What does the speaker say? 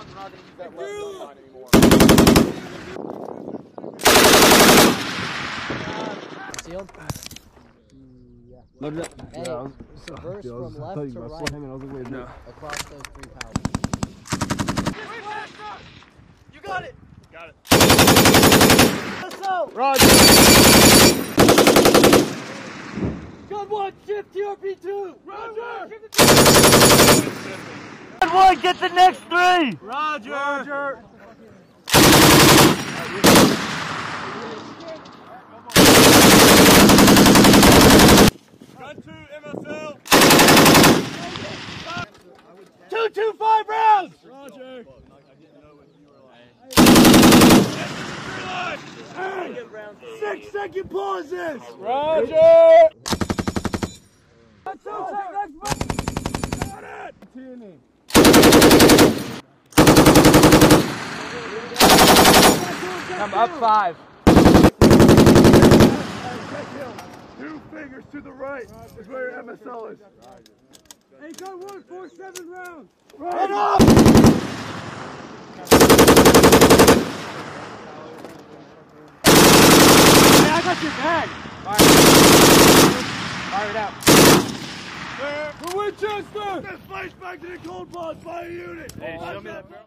rounds, we're not going to use that left gun line anymore. Sealed? Loaded up. Hey, reverse from left to right across those 3 pounds. You got it! Got it. Roger! Gun 1, shift TRP2! Roger! Gun 1, get the next 3! Roger! Roger! Gun 2, MSL! 225 rounds! Roger! Hey! 6-second pauses! Roger! Got it! I'm up 5. 2 fingers to the right is where your MSL is. Hey, gun 1, 4-7 rounds! Right up! Hey, I got your bag. Fire it out. For Winchester! This flashback to the cold pause by a unit! Hey, show me that barrel.